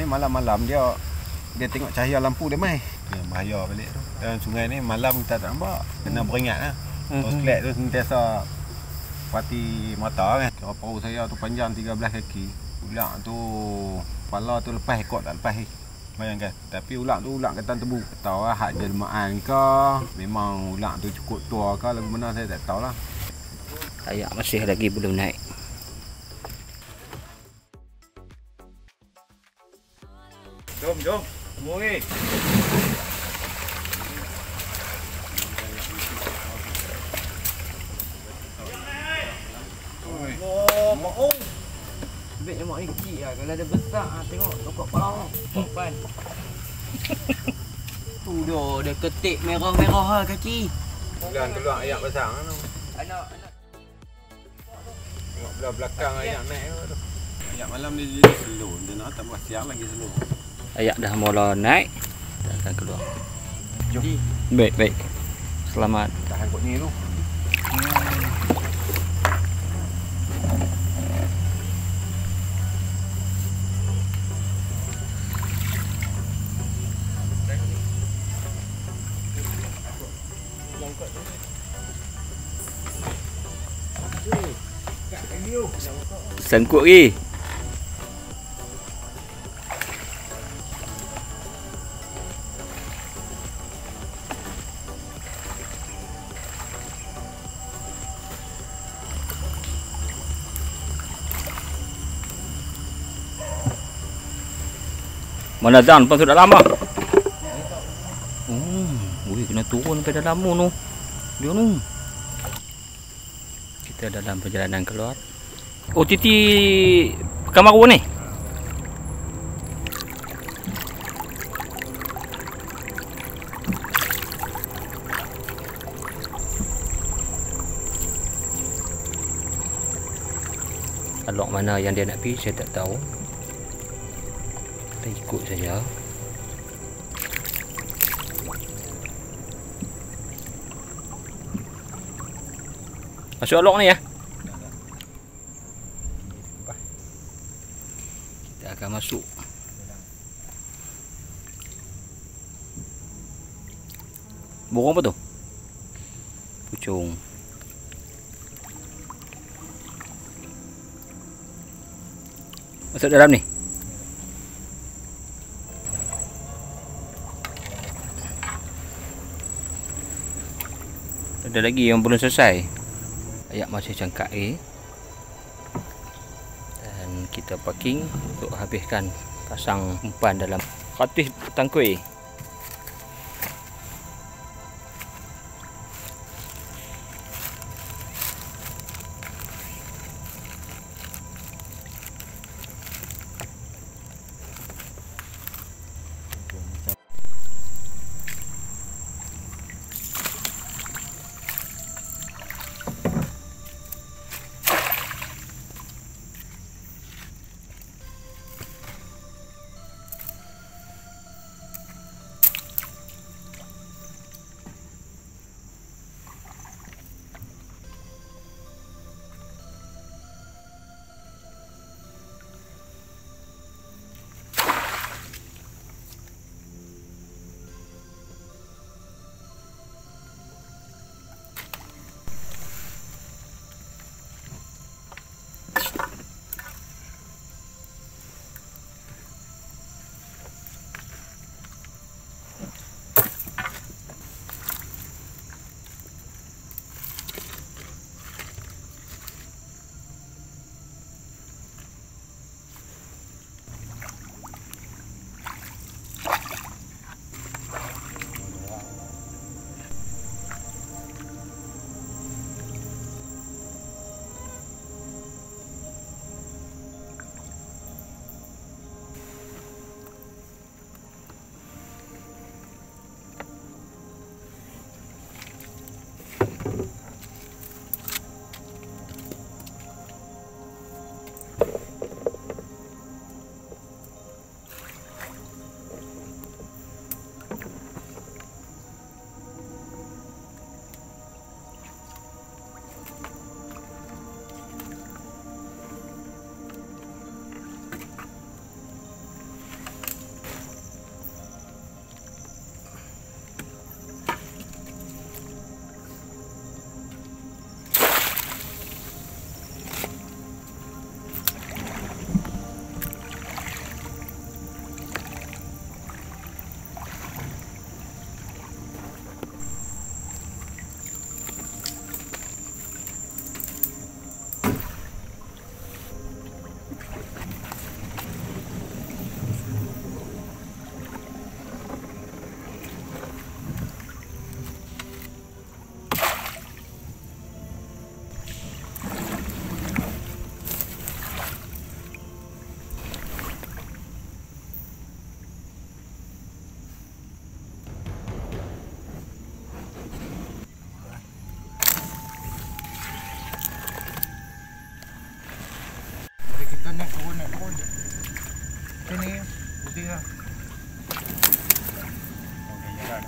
malam-malam dia tengok cahaya lampu dia mai. Dia bahaya balik tu. Dan sungai ni malam kita tak nampak. Kena beringat lah. Oslet tu sentiasa pati mata kan. Kalau perahu saya tu panjang 13 kaki. Ulang tu kepala tu lepas ekor tak lepas. Bayangkan. Tapi ulang tu ulang ketan tebu. Tak tahu lah hak jelmaan ke. Memang ulang tu cukup tua ke. Lagu mana saya tak tahu lah. Ayak masih lagi belum naik. Jom. Mui. Oh. Sebabnya mak ni kecil lah. Kalau ada besar tengok tokok kepala. Sopan. Tu dia ketik merah-merah lah kaki. Bulan keluar ayak besar tu. Anak. Tengok belah belakang ayak naik tu. Ayak malam ni slow. Dia nak tak buat siang lagi slow. Ayak dah mula naik. Dah akan keluar. Jom. Baik. Selamat. Tahan kot ni tu. Sangkut lagi. Mana Dan pun sudah lama. Kena turun ke dalam tu. Dia tu. Kita dalam perjalanan keluar. Oh, Titi kamar ni. Alok mana yang dia nak pergi saya tak tahu. Kita ikut saja. Masuk alok ni ya. Kita akan masuk. Burung apa tu? Pucung. Masuk dalam ni. Ada lagi yang belum selesai. Ayak masih cangkak lagi. Dan kita parking untuk habiskan pasang umpan dalam katis tangkui. jalan.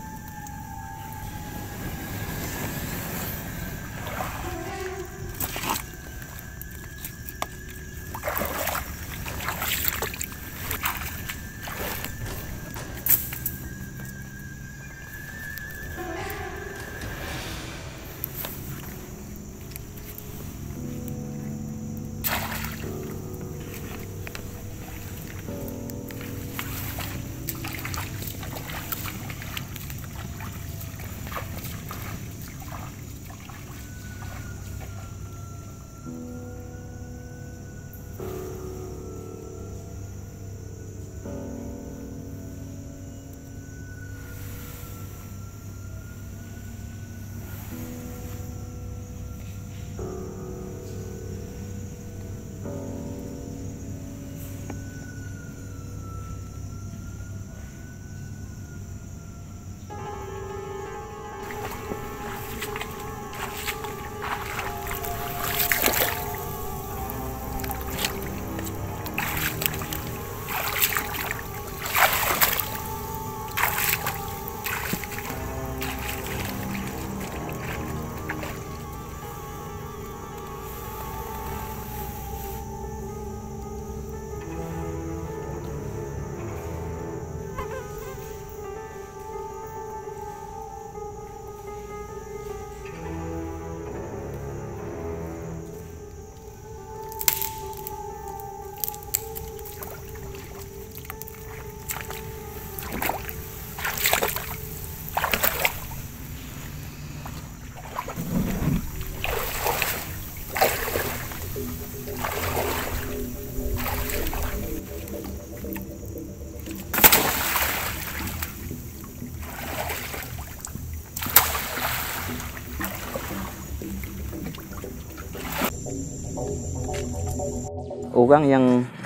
Orang yang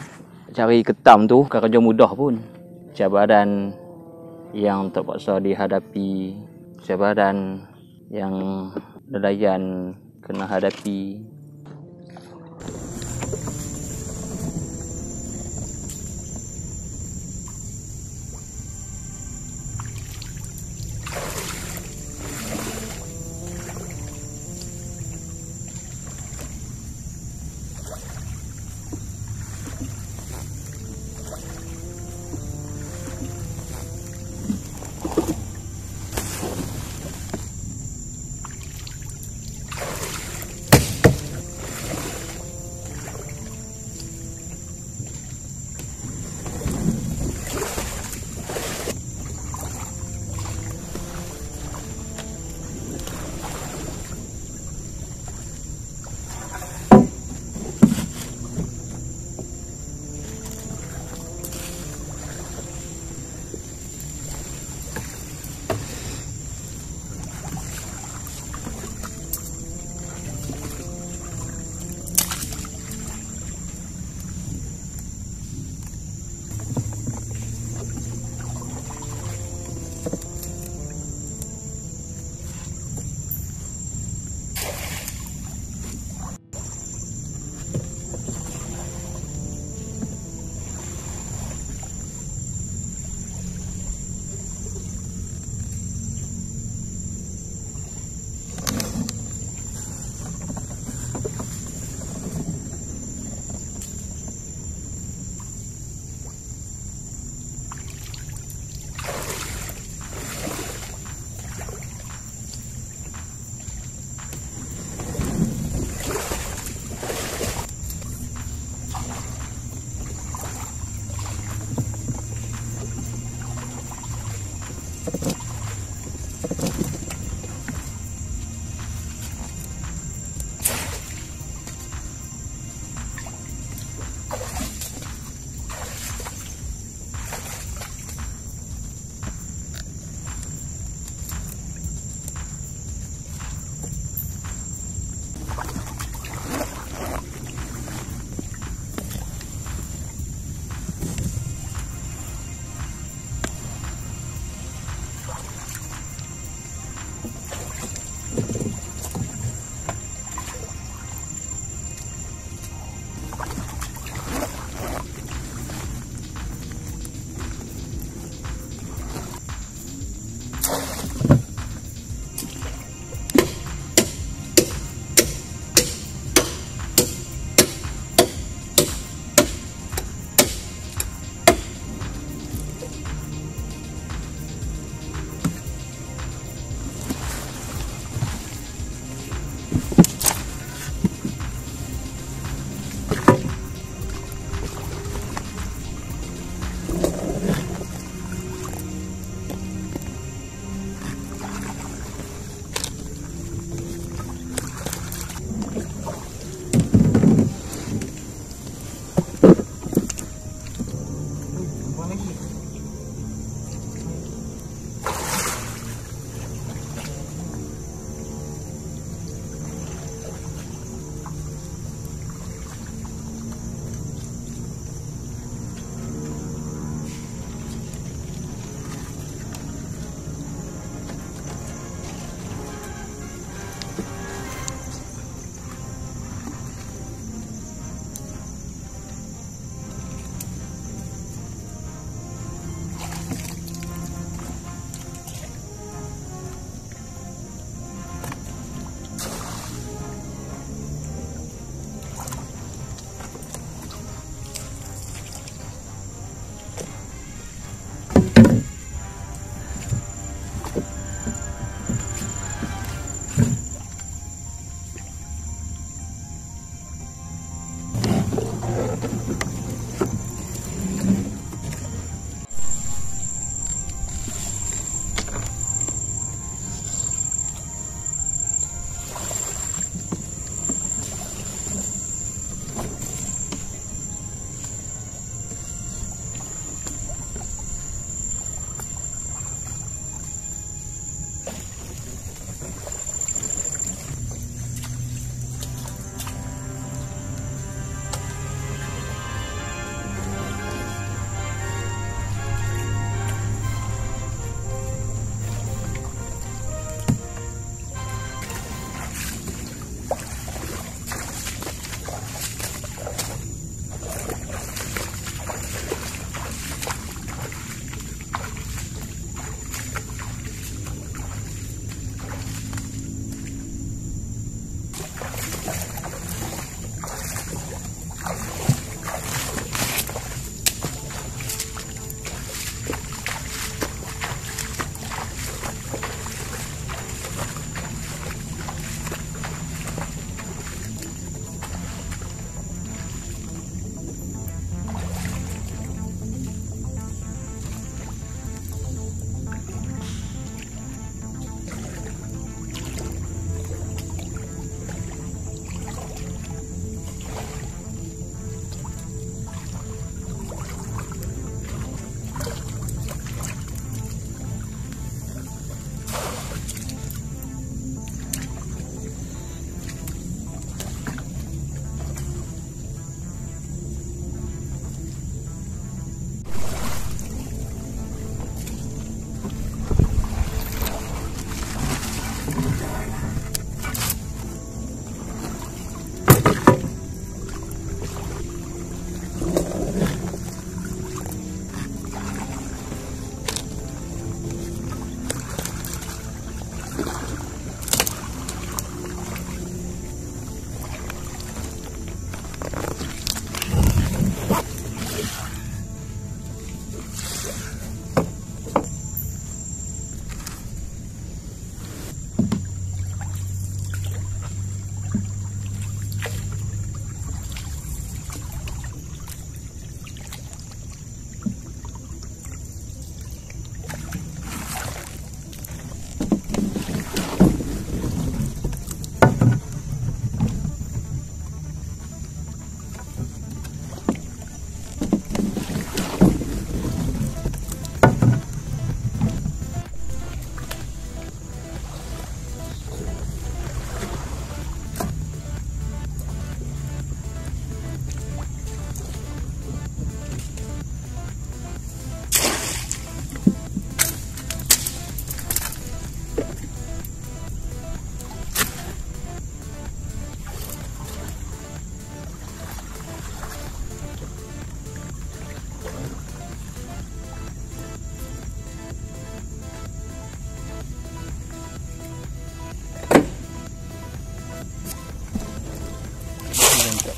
cari ketam tu kerja mudah pun. Cabaran yang terpaksa dihadapi, cabaran yang nelayan kena hadapi.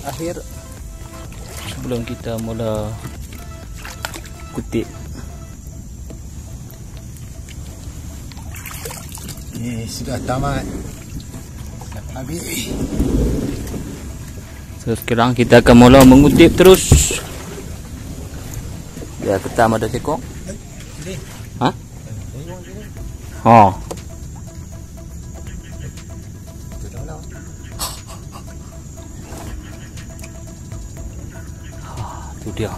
akhir sebelum kita mula kutip. Ini sudah tamat. Habis. So sekarang kita akan mula mengutip terus. Ya, ketam ada sekok. Ha? Oh. Itu dia.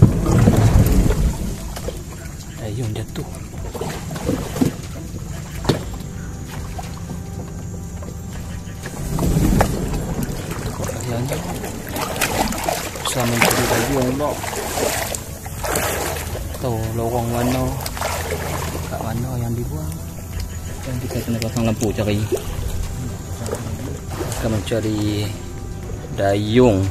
Ayun jatuh. Ayahnya bisa mencuri dayung pula. Tahu lorong mana, kat mana yang dibuang. Dan kita kena pasang lampu cari. Akan mencari dayung.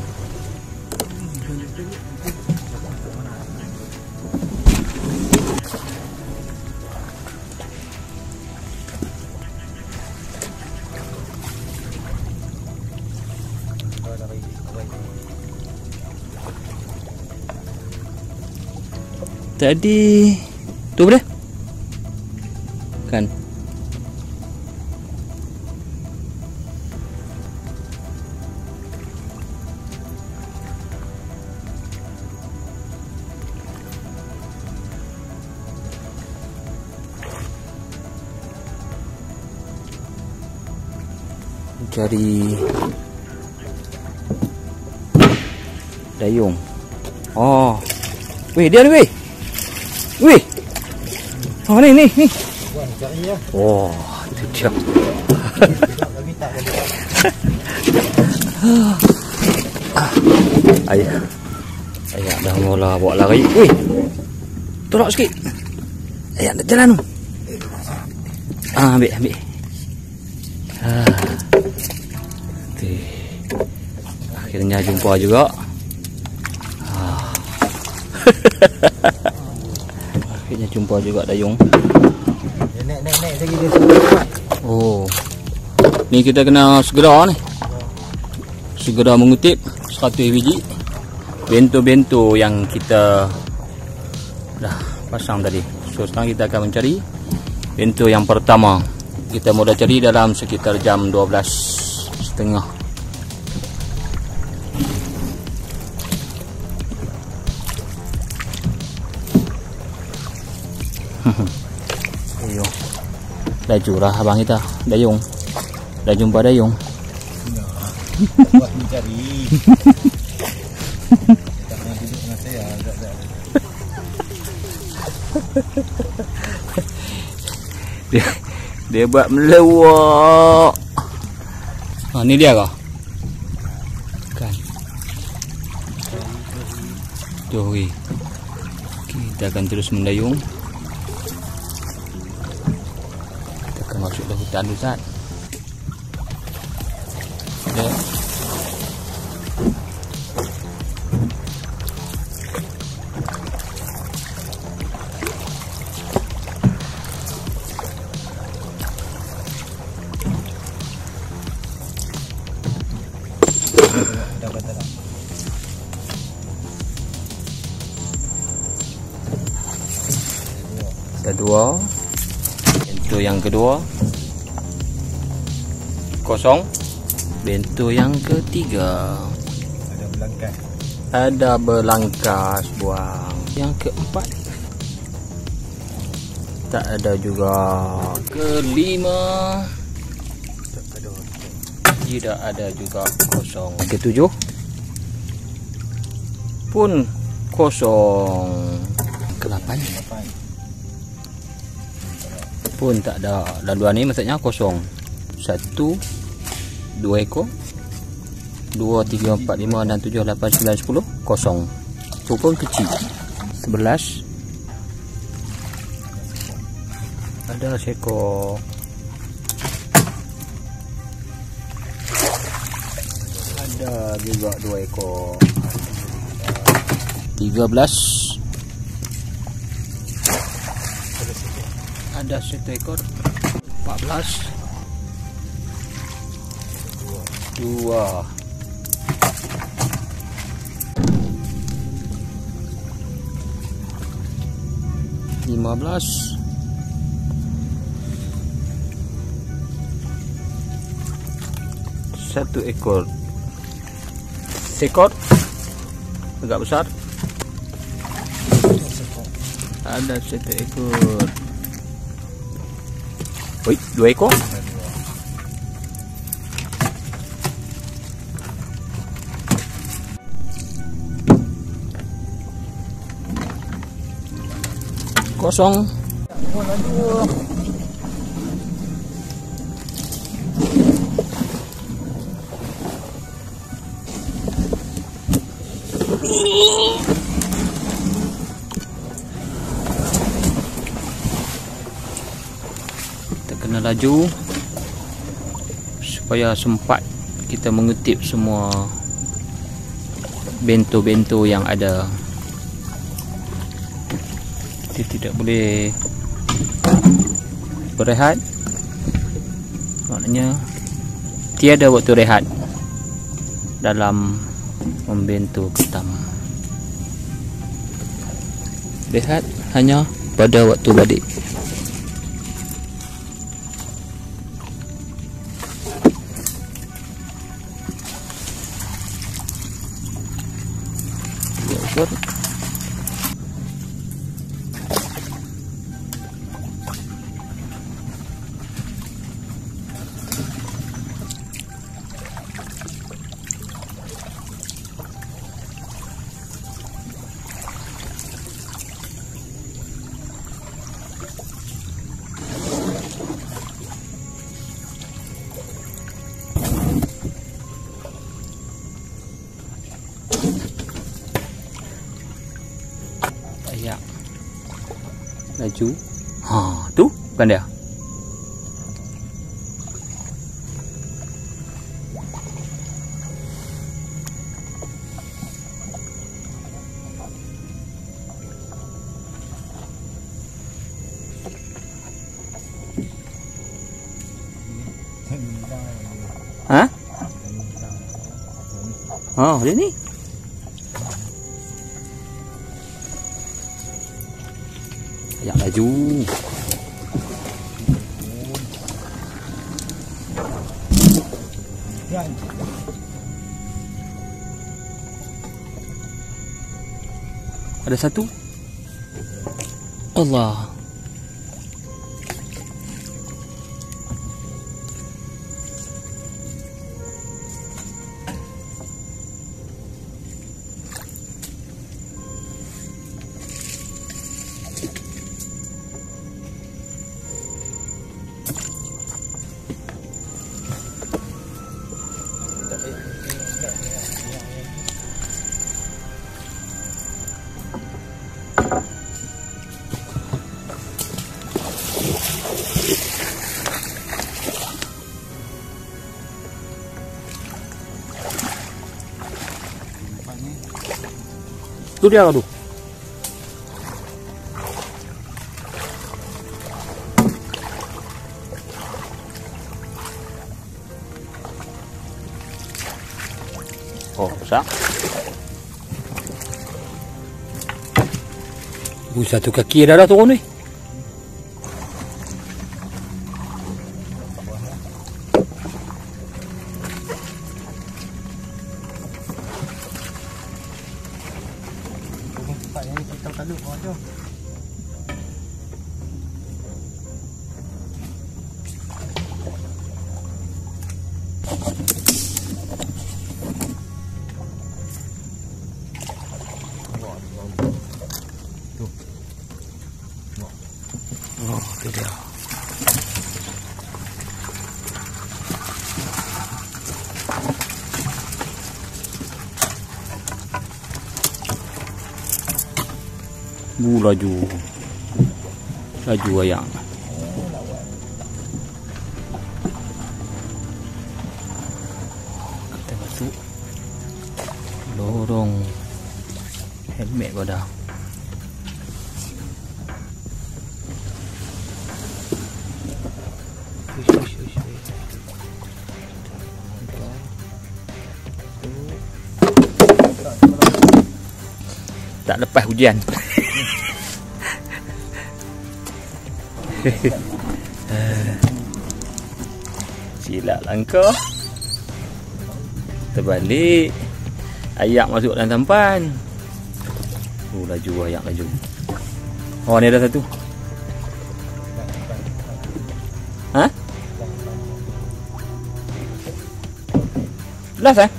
Tadi tu boleh kan? Cari dayung. Oh, weh dia ni weh. Wih, oh ni. Oh, itu dia. Ayah dah mula bawa lari. Wih, tolak sikit. Ayah nak jalan. Ambil. Akhirnya jumpa juga. Akhirnya jumpa juga dayung. Naik lagi dia. Oh. Ni kita kena segera ni. Segera mengutip 100 biji bento-bento yang kita dah pasang tadi. So sekarang kita akan mencari bento yang pertama. Kita mula cari dalam sekitar jam 12.30. Ayo. Laju lah abang kita. Dayung. Dah jumpa dayung. Buat mencari. Tak nak duduk dengan saya. Dia buat melewak. Ni dia kah? Kan. Jauhi. Kita akan terus mendayung. Masuk ke hutan tu Ustaz. Ya. Ada dua. Bento yang kedua kosong. Bento yang ketiga ada belangkas buang. Yang keempat tak ada juga. Kelima tidak ada juga, kosong. Ketujuh pun kosong. Ke-8 pun tak ada. Laluan ni maksudnya kosong. 1, 2 ekor. 2, 3, 4, 5, 6, 7, 8, 9, 10 kosong. Itu pun kecil. 11 ada sekor. Ada juga 2 ekor. 13 ada 1 ekor. 14 2 15. Satu ekor sekor agak besar. Ada satu ekor. Woi, 2 ekor. Kosong. Kita kena laju supaya sempat kita mengutip semua bento-bento yang ada. Kita tidak boleh berehat, maknanya tiada waktu rehat dalam membento ketam. Rehat hanya pada waktu balik. Ya, laju. Tu bukan dia. Hah? Oh, dia ni. Ajak laju. Ada satu. Allah. Tu dia tu. Oh, besar. Satu kaki dah turun ni. Oh, tu dia. Laju. Laju ayam. Kita masuk lorong helmet kau dah. Tak lepas hujan. Silap langkah. Terbalik. Ayak masuk dalam tampan. Oh, laju ayak laju. Oh, ni ada satu. Ha? Last eh?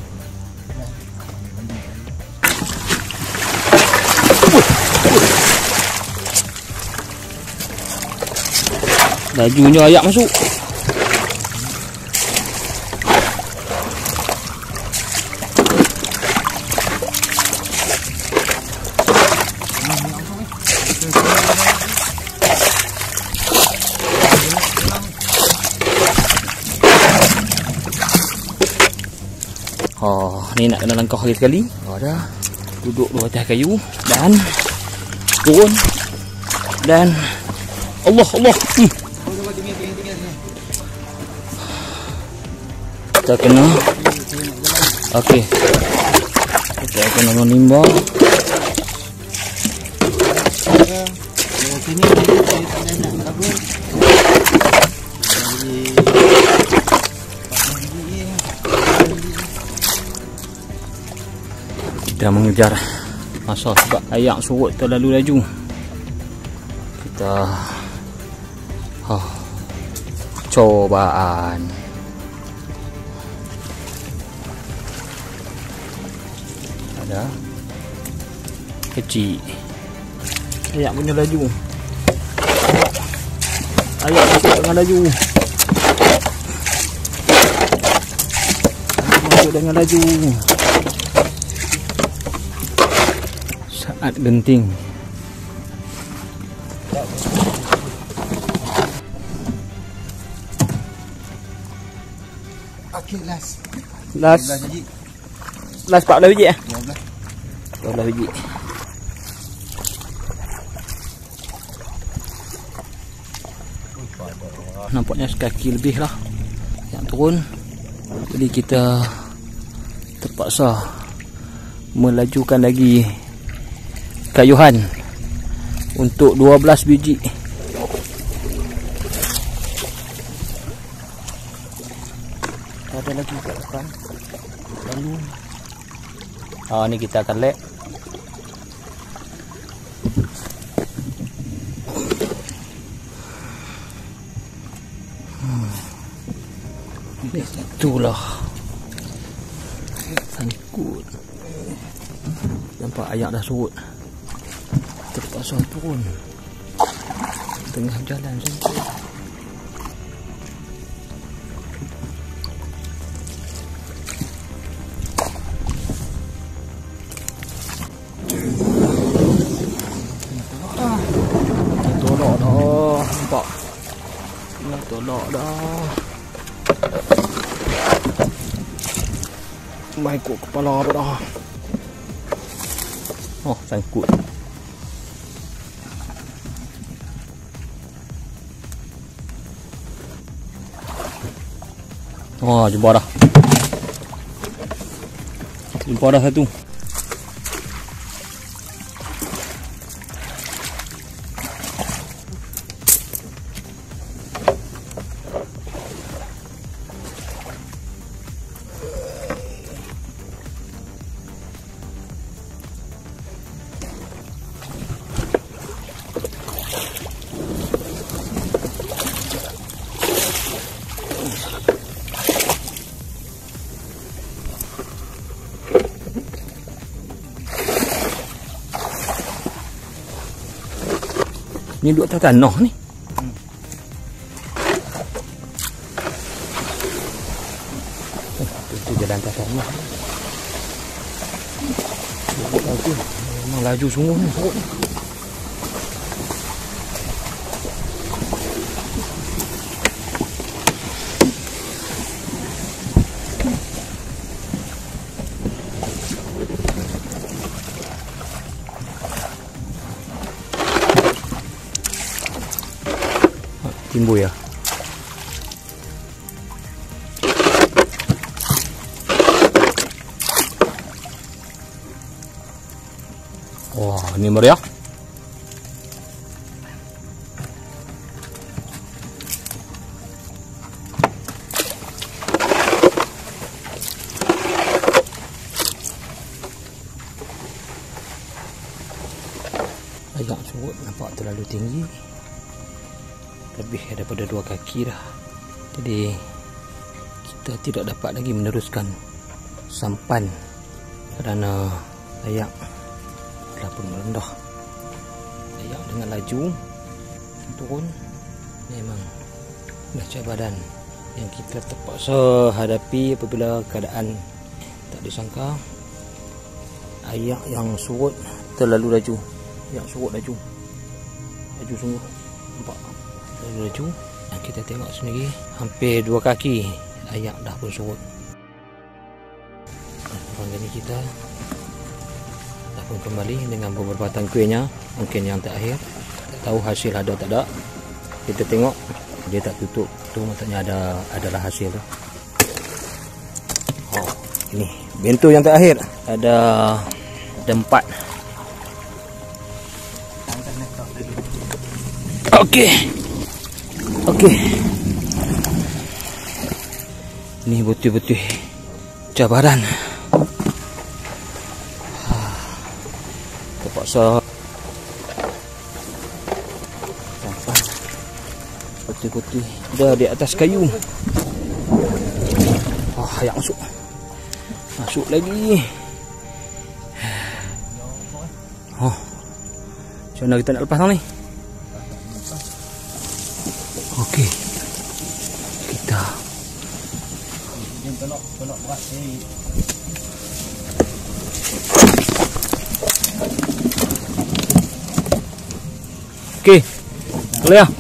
Lajunya ayak masuk. Oh, ni nak kena langkah lagi sekali. Oh, dah. Duduk di atas kayu dan turun dan Allah. Kita kena. Okey. Kita kena menimbang. Kita mengejar masa sebab ayak surut terlalu laju. Kita cobaan. Ada kecil. Ayak punya laju. Ayak masuk dengan laju. Masuk dengan laju. Saat genting. Okey, last 14 biji eh? 12 biji. Nampaknya sekaki lebih lah yang turun. Jadi kita terpaksa melajukan lagi kayuhan untuk 12 biji. Ada lagi kat depan. Lalu ni kita akan lek. Itulah sangkut. Nampak ayak dah surut. Terpaksa turun tengah jalan sangkut. Tolak dah. Nampak. Tolak dah. Mai kok kepala apa dah. Oh, sangkut. Oh, jumpa dah. Jumpa dah satu. Ni duduk atas tanah ni. Itu jalan atas tanah. Memang laju sungguh ni. Timbul ya. Wah, ini meriah. nampak terlalu tinggi, lebih daripada 2 kaki dah. Jadi kita tidak dapat lagi meneruskan sampan kerana ayak telah pun merendah. Ayak dengan laju turun memang dah cabaran yang kita terpaksa hadapi apabila keadaan tak disangka. Ayak yang surut terlalu laju. Ayak surut laju sungguh, nampak terlalu laju. Dan kita tengok sendiri hampir 2 kaki ayak dah pun surut. Kali kita dah pun kembali dengan beberapa batang kuihnya. Mungkin yang terakhir, tak tahu hasil ada tak ada. Kita tengok dia tak tutup tu, maksudnya adalah hasil tu. Oh, ini bento yang terakhir, ada 4. Okey. Ini betul-betul cabaran. Terpaksa sampai betul-betul dah di atas kayu. Ayak masuk lagi. Macam mana kita nak lepas ni? Okey, kita tolak berat ni. Okey, boleh ya?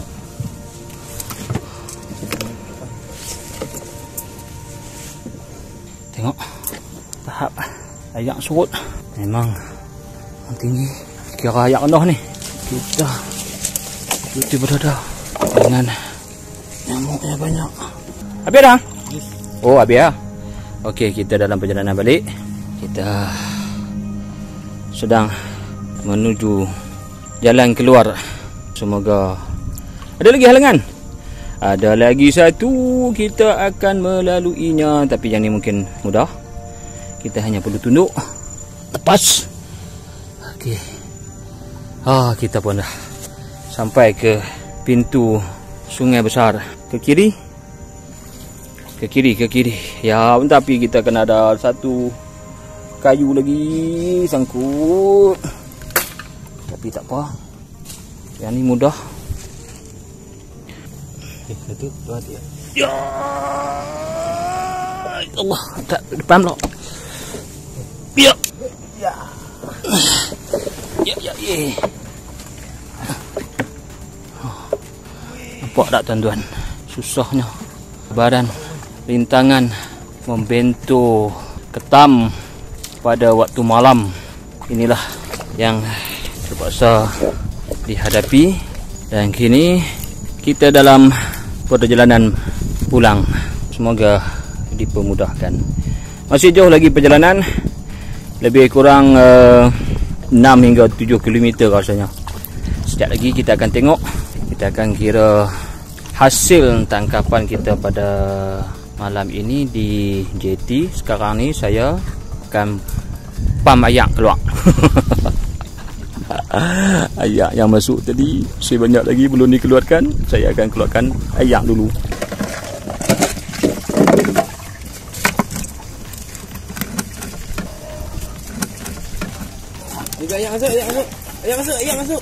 Tengok tahap ayak surut memang tinggi. Kira ayak rendah ni, kita berada dengan nyamuk yang banyak. Habis dah? Oh, habis dah. Okey, kita dalam perjalanan balik. Kita sedang menuju jalan keluar. Semoga ada lagi halangan. Ada lagi satu, kita akan melaluinya. Tapi yang ni mungkin mudah. Kita hanya perlu tunduk, lepas. Okey. Kita pun dah sampai ke pintu sungai besar. Ke kiri. Ya, tapi kita kena ada satu kayu lagi sangkut. Tapi tak apa, yang ni mudah. Satu, dua, tiga. Ya Allah, tak depan pula. Ya. Nampak tak tuan-tuan, susahnya badan rintangan membentuk ketam pada waktu malam. Inilah yang terpaksa dihadapi. Dan kini kita dalam perjalanan pulang. Semoga dipermudahkan. Masih jauh lagi perjalanan, lebih kurang 6 hingga 7 km rasanya. Sekejap lagi kita akan tengok. Kita akan kira hasil tangkapan kita pada malam ini di JT. Sekarang ni saya akan pam ayak keluar. Ayak yang masuk tadi masih banyak lagi belum dikeluarkan. Saya akan keluarkan ayak dulu. Ayak masuk.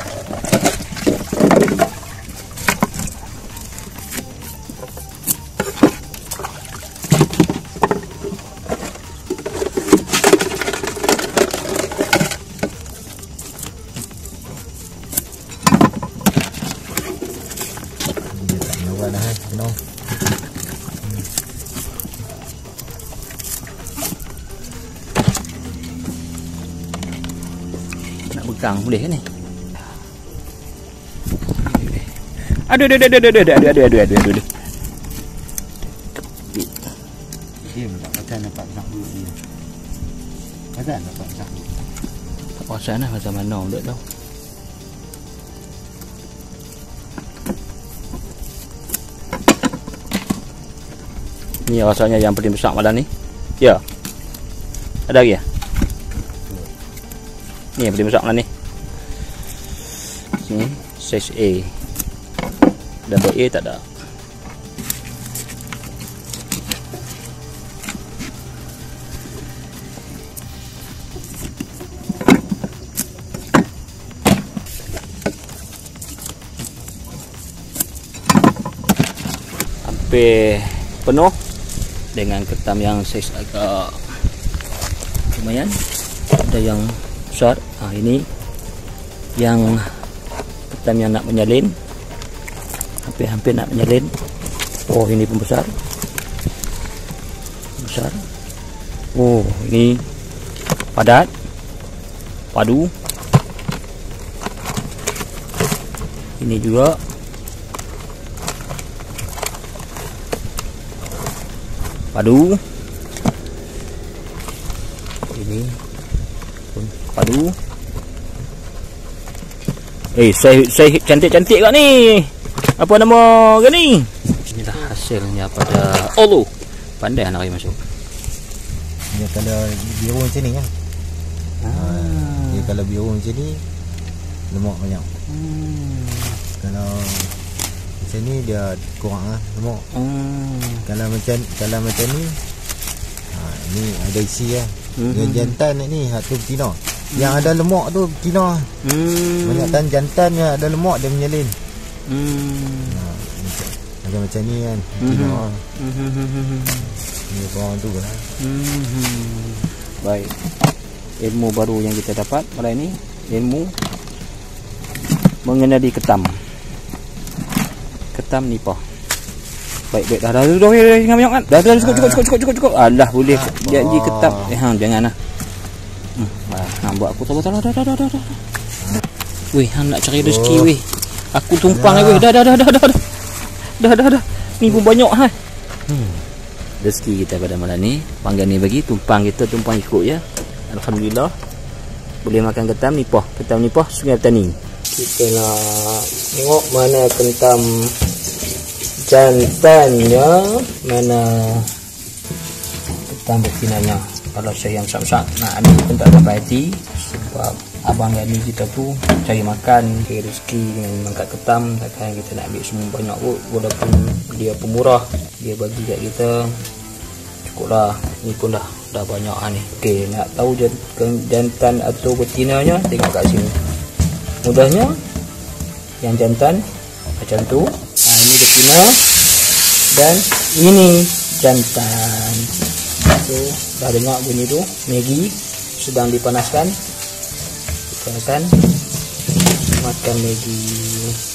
Nak pegang boleh ke ni? Aduh. Dia tak pasal nampak nak dulu dia. Pasal nampak nak dulu. Tak pasal lah macam mana tak tahu. Ni rasanya yang paling besar malam ni. Ya. Ada lagi ya? Ni yang paling besar malam ni. size A. Double A tak ada. Hampir penuh dengan ketam yang size agak lumayan. Ada yang besar. Ini yang ketam yang nak menyalin, hampir nak menyalin. Oh, ini pun besar. Oh, ini padat, padu. Ini juga padu. Ini pun padu. Saya cantik-cantik kat ni. Apa nama ke ni? Inilah hasilnya pada Olu. Pandai anak saya masuk. Dia kalau biru macam ni kan. Dia kalau biru macam ni lemak banyak. Kalau macam ni dia kurang lemak. Kalau macam ni ni ada isi lah. Yang jantan ni tu betina. Yang ada lemak tu betina. Banyak jantan yang ada lemak dia menyalin. Macam ni kan betina. Ni korang tu lah. Baik, ilmu baru yang kita dapat pada ini, ilmu mengenali ketam nipah. Baik, dah jangan banyak kan. Dah cukup. Alah, boleh janji ketam. Janganlah. Buat aku sabar. Weh, hang nak cari rezeki weh. Aku tumpang weh. Dah. Ni pun banyak rezeki kita pada malam ni. Panggan ni bagi tumpang ikut ya. Alhamdulillah. Boleh makan ketam nipah Sungai Petani. Kita nak tengok mana ketam jantannya, mana ketam betinanya. Kalau saya yang syak-syak nak ambil pun tak sampai hati, sebab abang ni kita tu cari makan, cari rezeki dengan mangkat ketam. Takkan kita nak ambil semua banyak pun, walaupun dia pemurah, dia bagi kat kita cukuplah. Ni pun dah banyak ni. Okey, nak tahu jantan atau betinanya, tengok kat sini. Mudahnya yang jantan macam tu. Ini betina dan ini jantan. So, dah dengar bunyi tu, Maggi sedang dipanaskan. Kita akan makan Maggi.